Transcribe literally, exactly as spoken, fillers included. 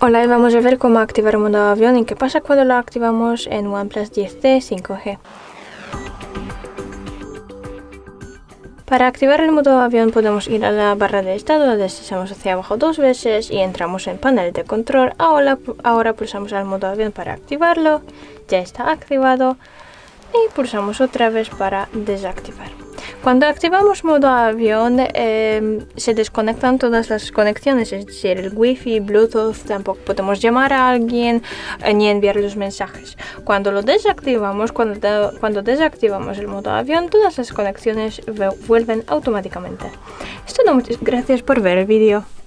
Hola, y vamos a ver cómo activar el modo avión y qué pasa cuando lo activamos en OnePlus diez T cinco G. Para activar el modo avión podemos ir a la barra de estado, deslizamos hacia abajo dos veces y entramos en panel de control. Ahora, ahora pulsamos al modo avión para activarlo, ya está activado, y pulsamos otra vez para desactivar. Cuando activamos modo avión eh, se desconectan todas las conexiones, es decir, el wifi, bluetooth, tampoco podemos llamar a alguien eh, ni enviar los mensajes. Cuando lo desactivamos, cuando, de, cuando desactivamos el modo avión, todas las conexiones vuelven automáticamente. Es todo, muchas gracias por ver el vídeo.